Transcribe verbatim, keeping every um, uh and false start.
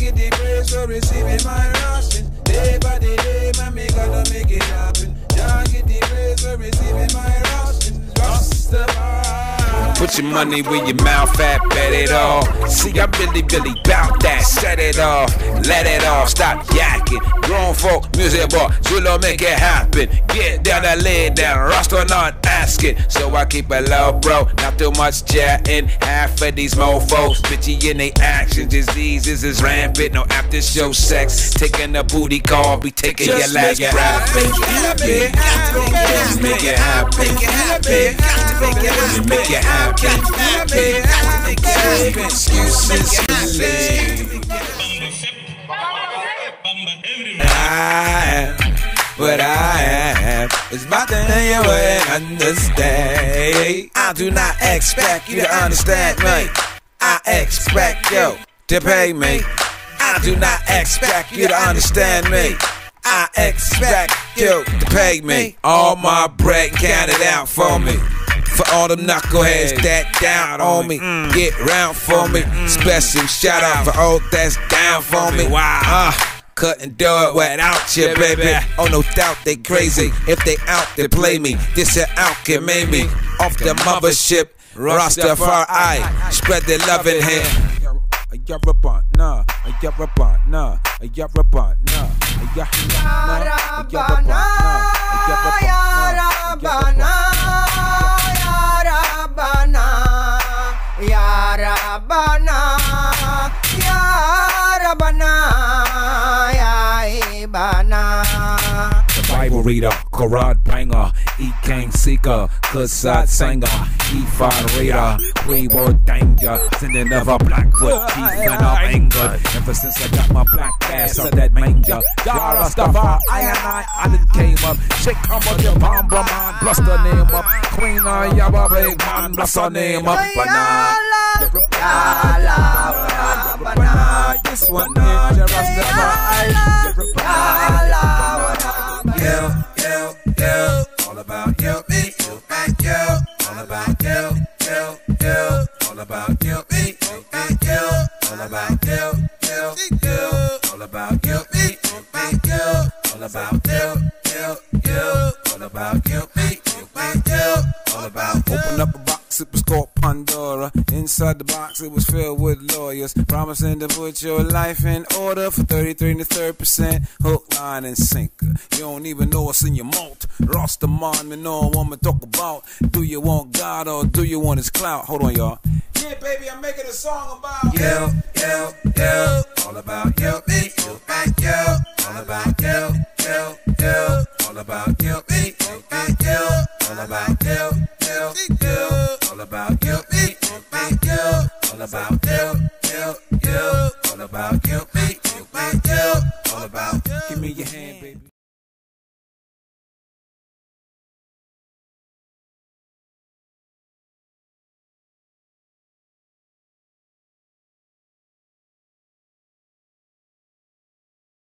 get the praise for receiving my Rostin. Day by day, man, me gotta make it happen. Jah get the praise for receiving my Rostin. Rastafari. Put your money where your mouth at, bet it all. See, I really, really bout that. Set it off, let it off, stop yakking. Grown folk, music boy, Zulo make it happen. Get down, I lay down, Rasta not asking. So I keep it low, bro, not too much chatting. Half of these mofos, bitchy in they actions. Diseases is rampant, no after show sex. Taking a booty call, be taking your last breath. Make it happen, Just make it happen, make it happen, make it happen. Can't happen, excuses, I am what I am. It's about to hear you and understand. I do not expect you to understand me. I expect you to pay me. I do not expect you to understand me. I expect you to pay me. All my bread counted out for me. For all them knuckleheads that down on me, get round for me. Special shout out for all that's down for me. Wow, uh, couldn't do it without you, baby. Oh, no doubt they crazy. If they out, they play me. This an out can make me off the mothership. Rastafari, spread the love in here. A yarabana, nah, a yarabana, nah, a yarabana, nah, a yarabana, a yarabana, Ya Rabbana, Ya Rabbana, Ya Ibana. The Bible reader, Quran banger, E King seeker, Kusat singer, E fine reader, we were danger, sending of a Blackfoot, keeping up anger. Ever since I got my black ass out that manger, Ya Rastafari, I and I, I done came up. Shake come up your bomb, man, bless the name up. Queen of Yabba, big man, bless her name up. This one is Ya Rastafari. you, you, you. All about you, me, you, and you. All about you, you, you. All about you, me, you, and you. All about you, you, you. All about you, me, you, and you. All about you, you, you. All about you, me, you, and you. All about you. Open up a box, it was called Pandora. Inside the box, it was filled with lawyers, promising to put your life in order for thirty-three and a third percent. Hook, line, and sinker. You don't even know what's in your mouth. Rastaman, me know what I'm talk about. Do you want God or do you want his clout? Hold on, y'all. Yeah, baby, I'm making a song about you, you, you. All about you, me, you, and you. All about you, you, you. All about you, me, you, and you. All about you, you, you. All about you, me, you, and you. All about you, you, you. All about you, me, you, and you. All about you. Give me your hand, baby.